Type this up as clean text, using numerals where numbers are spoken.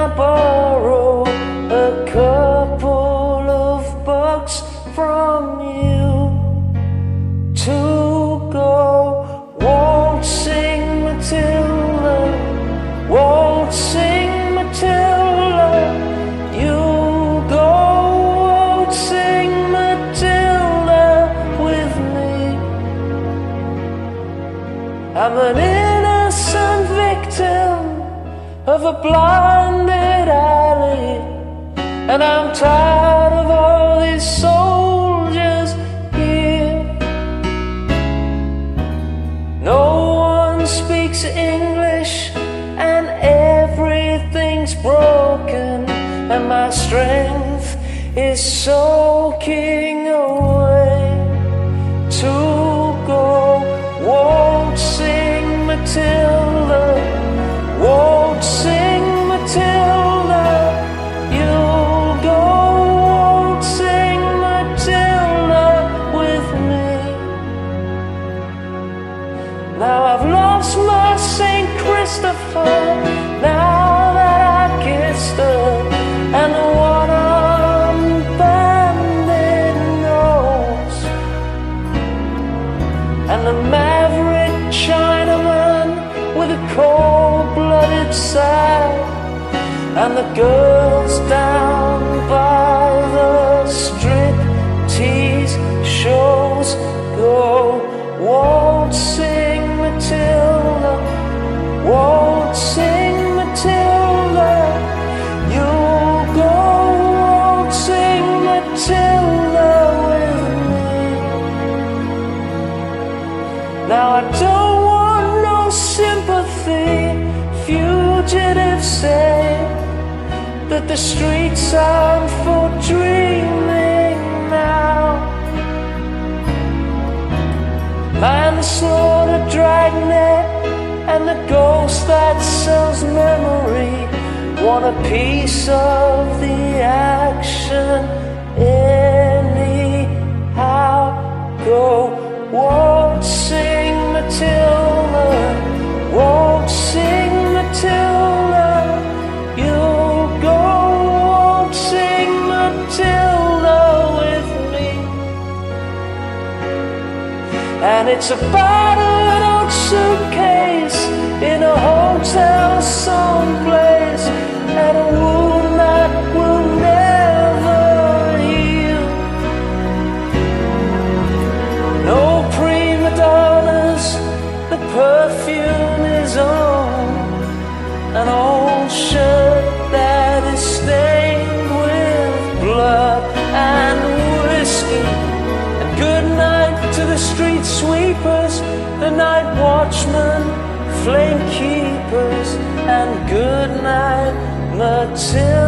I borrow a couple of bucks from you to go waltzing Matilda, waltzing Matilda? You go waltzing Matilda with me. I'm an innocent victim of a blinded alley, and I'm tired of all these soldiers here. No one speaks English and everything's broken, and my strength is soaking away. To go waltzing Matilda, waltzing Matilda, you'll go waltzing Matilda with me. Now I've lost my St. Christopher, now that I kissed her, and the one-armed bandit knows, and the maverick Chinaman with a cold-blooded side, and the girls down by the striptease shows go waltzing Matilda, waltzing Matilda. You'll go waltzing Matilda with me. Now I don't want no sympathy. Fugitives say that the streets aren't for dreaming now. Mind the slaughtered dragnet and the ghost that sells memory want a piece of the action anyhow. Go waltzing Matilda, waltzing Matilda, you'll go waltzing Matilda with me. And it's a battered old suitcase in a hotel someplace, and a wound that will never heal. No prima donnas, the perfume is on an old shirt that is stained with blood and whiskey. And good night to the street sweepers, the night watchmen, flame keepers, and good night Matilda.